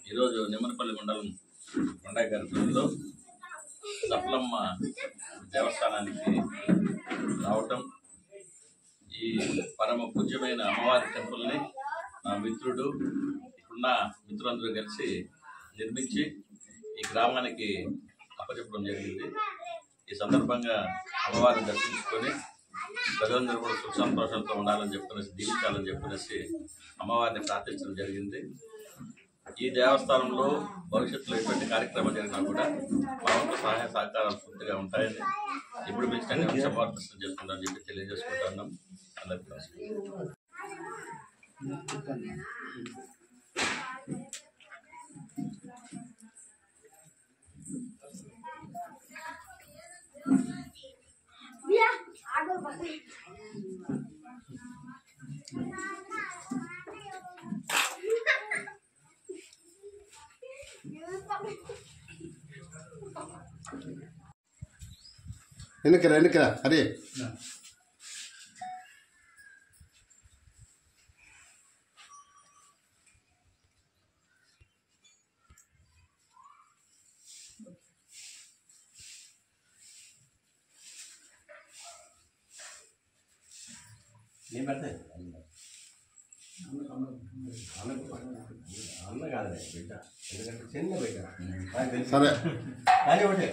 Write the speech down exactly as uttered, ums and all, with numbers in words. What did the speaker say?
ఈరోజు నిమ్మనపల్లి మండలం కొండగారిలో సప్లమ్మ దేవస్థానానికి రావటం, ఈ పరమ పూజ్యమైన అమ్మవారి టెంపుల్ని నా మిత్రుడు ఇప్పుడున్న మిత్రులందరూ కలిసి నిర్మించి ఈ గ్రామానికి అప్పచెప్పడం జరిగింది. ఈ సందర్భంగా అమ్మవారిని దర్శించుకొని ప్రజలందరూ కూడా సుఖ సంతోషాలతో ఉండాలని చెప్పుకునేసి, దీవించాలని చెప్పుకునేసి అమ్మవారిని ప్రార్థించడం జరిగింది. ఈ దేవస్థానంలో భవిష్యత్తులో ఎటువంటి కార్యక్రమం జరిగినా కూడా మా వంతు సహాయ సహకారాలు పూర్తిగా ఉంటాయని ఇప్పుడు పిలిచిన సమర్థన చేసుకుంటామని చెప్పి తెలియజేసుకుంటున్నాం. అందరికీ నమస్కారం. ఎన్నికరా ఎన్నికరా అరే నేను పెడతాను అన్న కాదులే బిడ్డ, ఎందుకంటే చిన్న బిడ్డ సరే కానీ ఒకటే